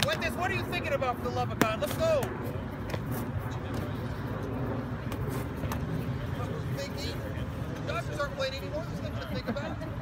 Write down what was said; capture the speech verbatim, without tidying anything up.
Fuentes, what are you thinking about for the love of God? Let's go. Thinking? Dodgers aren't playing anymore. There's nothing to think about.